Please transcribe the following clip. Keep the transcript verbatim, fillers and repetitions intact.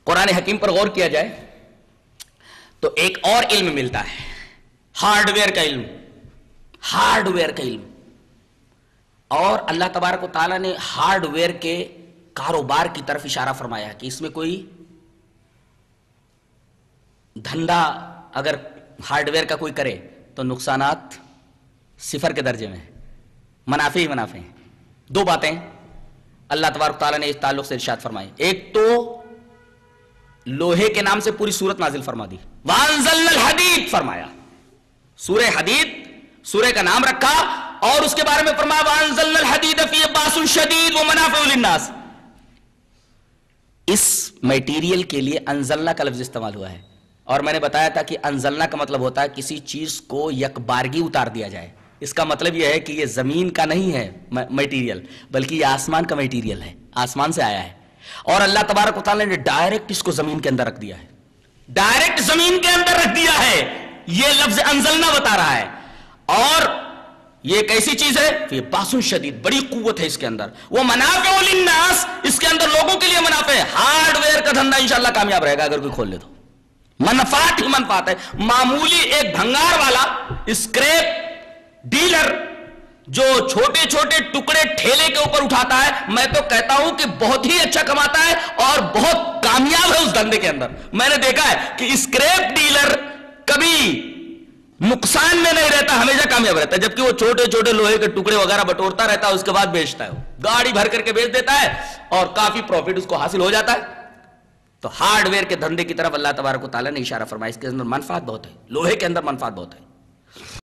قرآن حکیم پر غور کیا جائے تو ایک اور علم ملتا ہے، ہارڈ ویئر کا علم، ہارڈ ویئر کا علم. اور اللہ تبارک و تعالیٰ نے ہارڈ ویئر کے کاروبار کی طرف اشارہ فرمایا کہ اس میں کوئی دھندا اگر ہارڈ ویئر کا کوئی کرے تو نقصانات صفر کے درجے میں، منافع ہی منافع ہیں. دو باتیں اللہ تبارک و تعالیٰ نے اس تعلق سے ارشاد فرمائی. ایک تو لوہے کے نام سے پوری سورت نازل فرما دی، وَأَنزَلْنَا الْحَدِيدَ فرمایا، سورہ حدید سورہ کا نام رکھا، اور اس کے بارے میں فرمایا وَأَنزَلْنَا الْحَدِيدَ فِيهِ بَأْسٌ شَدِيدٌ وَمَنَافِعُ لِلنَّاسِ. اس میٹیریل کے لیے انزلنا کا لفظ استعمال ہوا ہے، اور میں نے بتایا تھا کہ انزلنا کا مطلب ہوتا ہے کسی چیز کو یک بارگی اتار دیا جائے. اس کا مطلب یہ ہے کہ یہ زمین کا نہیں ہے میٹیریل، بلکہ یہ آسمان کا میٹیریل ہے، آسمان سے آیا ہے. اور اللہ تبارک و تعالیٰ نے ڈائریکٹ اس کو زمین کے اندر رکھ دیا ہے، ڈائریکٹ زمین کے اندر رکھ دیا ہے. یہ لفظ انزلنا بتا رہا ہے. اور یہ کیسی چیز ہے؟ یہ باس شدید، بڑی قوت ہے اس کے اندر. وہ منافع للناس، اس کے اندر لوگوں کے لیے منافع ہے. ہارڈ ویئر کا دھندا انشاءاللہ کامیاب رہے گا اگر کوئی کھول لے تو. منفعت ہی منفعت ہے. معمولی ایک بھنگار والا اسکریپ ڈیلر جو چھوٹے چھوٹے ٹکڑے ٹھیلے کے اوپر اٹھاتا ہے، میں تو کہتا ہوں کہ بہت ہی اچھا کماتا ہے اور بہت کامیاب ہے اس دھندے کے اندر. میں نے دیکھا ہے کہ اسکریپ ڈیلر کبھی نقصان میں نہیں رہتا، ہمیشہ کامیاب رہتا ہے، جبکہ وہ چھوٹے چھوٹے لوہے کے ٹکڑے وغیرہ بٹورتا رہتا ہے، اس کے بعد بیچتا ہے، وہ گاڑی بھر کر کے بیچ دیتا ہے اور کافی پروفٹ اس کو حاصل ہو جاتا ہے. تو ہارڈ ویئر کے دھندے کی طرف اللہ تبارک و تعالیٰ نے اشارہ فرمایا، اس کے اندر منفعت بہت ہے، لوہے کے اندر منفعت بہت ہے.